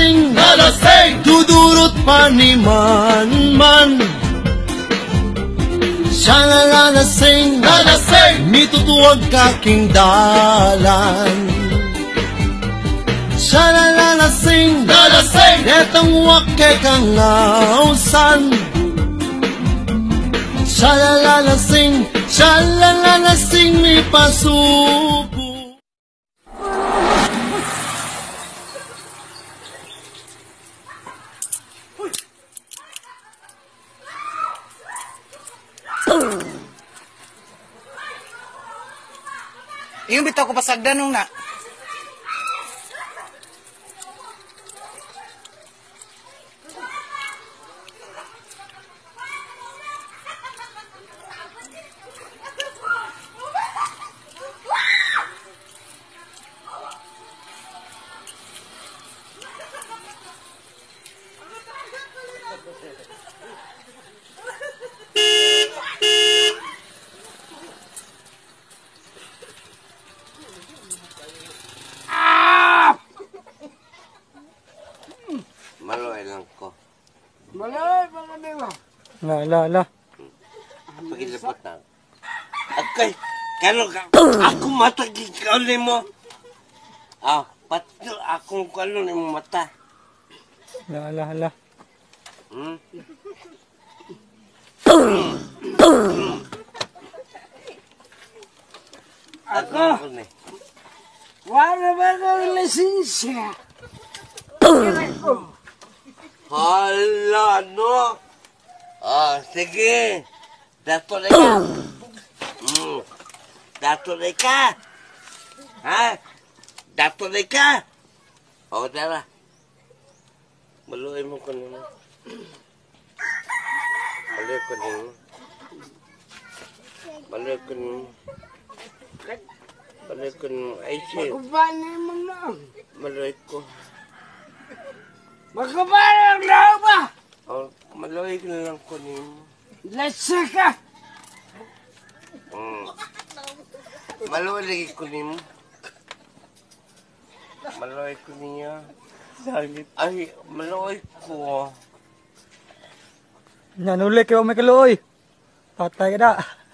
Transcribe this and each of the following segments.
nalasing, dudurot pa ni man. Siya nalasing, mitutuwag kaking dalan. Siya nalasing, netang wakay kang ausan. Siya nalasing, may pasuko. Yung bitaw ko pasagdan nung na. Maloy lang ko. Maloy, dewa. La. Pagilipot na. Okay, kano ka? Ako matagig ka ulit mo. Pati akong kano ni mo mata. La. Ako, wala ba ng lisensya? Hala, no? Sige. Dato na ka. Dato na ka. Ha? Dato na ka. Dara. Maluin mo ko nimo. Maluin ko nimo. Ay, shit. Magkabanin mo na. Maluin ko. Magkabanin na ba? Maluin na lang ko nimo. Letsa ka. Maluin lagi ko nimo. Maluin ko niya. Ay, maluin ko. Nanuli kayo may kaluoy. Patay ka na.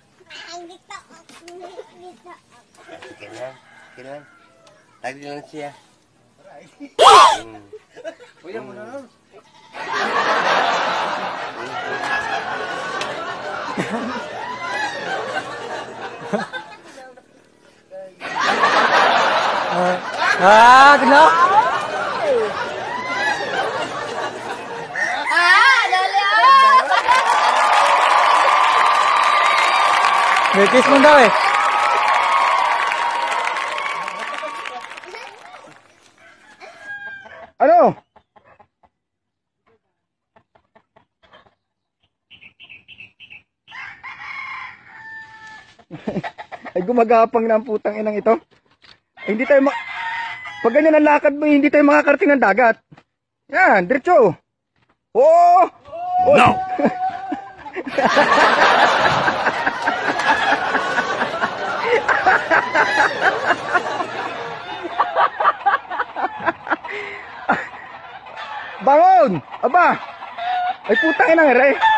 Kailan? Tagi lang siya. Kuya mo na nun. Kena. May kiss mo daw eh. Ano? Ay gumagapang na ang putang inang ito. Ay, hindi tayo pag ganyan ang lakad mo, hindi tayo makakarating ng dagat. Yan, diretso. Oh! No! Bangon! Aba! Ay putang inang ere.